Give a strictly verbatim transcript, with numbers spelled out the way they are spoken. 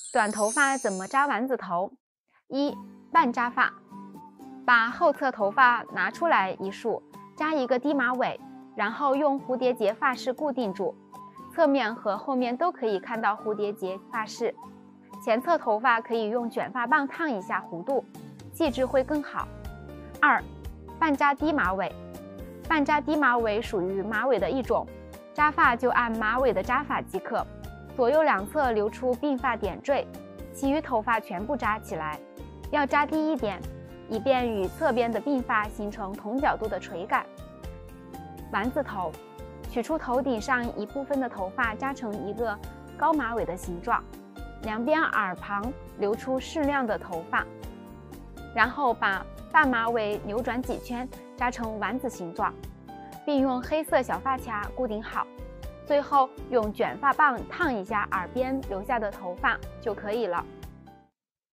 短头发怎么扎丸子头？一、半扎发，把后侧头发拿出来一束，扎一个低马尾，然后用蝴蝶结发饰固定住，侧面和后面都可以看到蝴蝶结发饰。前侧头发可以用卷发棒烫一下弧度，气质会更好。二、半扎低马尾，半扎低马尾属于马尾的一种，扎发就按马尾的扎法即可，左右两侧留出鬓发点缀，其余头发全部扎起来，要扎低一点，以便与侧边的鬓发形成同角度的垂感。丸子头，取出头顶上一部分的头发，扎成一个高马尾的形状，两边耳旁留出适量的头发，然后把半马尾扭转几圈，扎成丸子形状，并用黑色小发卡固定好。最后用卷发棒烫一下耳边留下的头发就可以了。